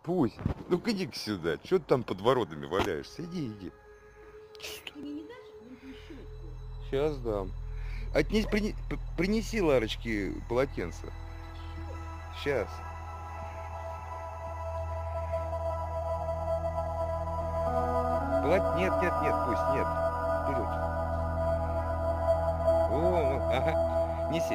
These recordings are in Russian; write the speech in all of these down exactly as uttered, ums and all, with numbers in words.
Пусть. Ну-ка иди-ка сюда. Чё ты там под воротами валяешься? Иди, иди. Ты мне не дашь вон щетку? Сейчас дам. Отнеси, прине, принеси Ларочке полотенце. Сейчас. Полот... Нет, нет, нет, пусть, нет. Вперед. О, ага. Неси.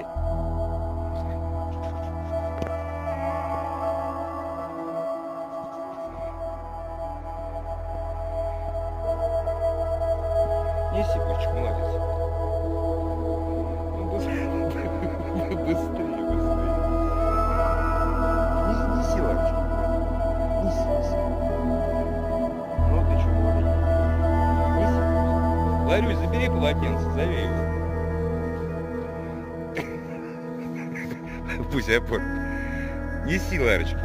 Неси, Бочек, молодец. Ну, быстрее, быстрее, быстрее. Неси, неси, Ларочка. Неси, неси. Ну, ты что, молодец. Неси. Ларюсь, забери полотенце, зови его. Пусть я понял. Неси, Ларочка.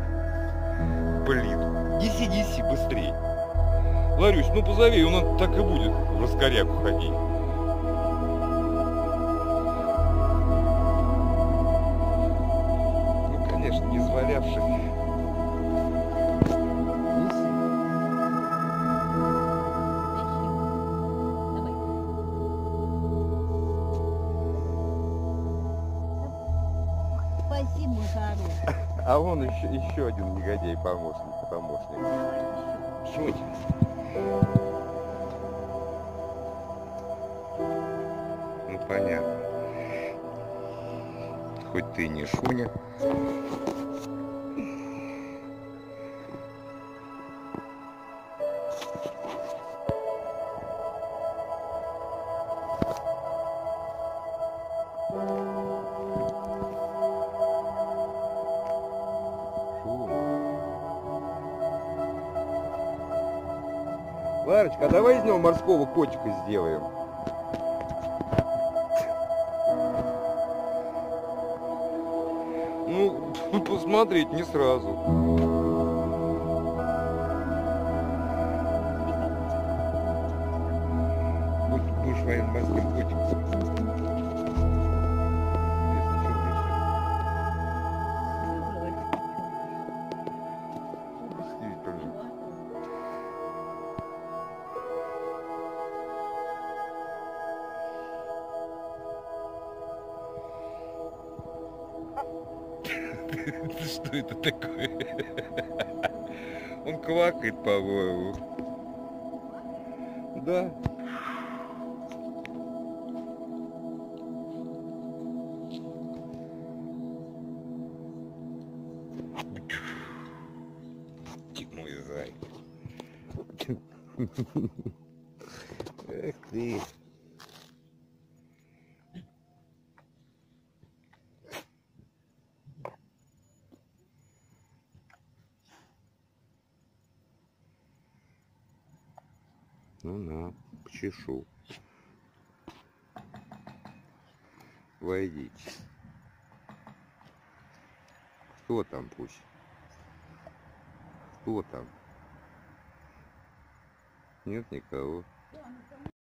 Блин. Неси, неси, быстрее. Ларюсь, ну позови, он так и будет в раскоряку ходить. Ну, конечно, не звалявший. Спасибо, хороший. А вон еще, еще один негодяй, помощник, помощник. Шутик. Ну понятно. Хоть ты и не Шуня. Ларочка, а давай из него морского котика сделаем. Ну, посмотреть не сразу. Будешь моим морским котиком. Что это такое? Он квакает, по-моему. Да. Ты мой зай. Эх ты. Ну на, почешу. Войдите. Кто там пусть? Кто там? Нет никого.